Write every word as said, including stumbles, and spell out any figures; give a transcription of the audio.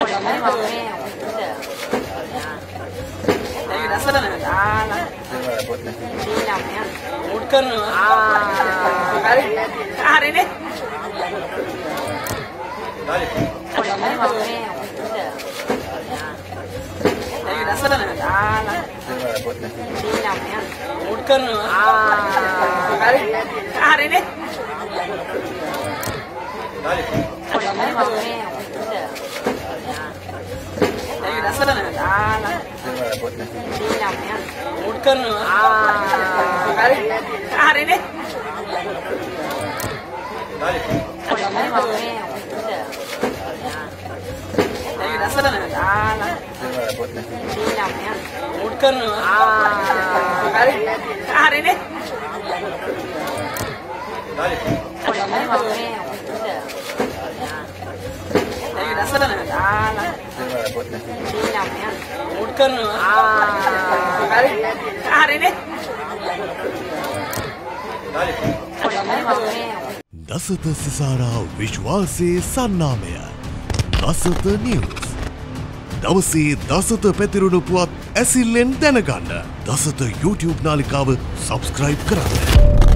දසත සිසාරා විශ්වාසයේ සන්නාමය දසත news දවසේ දසත පැතිරුණු පුවත් ඇසිල්ලෙන් දැනගන්න දසත YouTube නාලිකාව සබස්ක්‍රයිබ් කරන්න.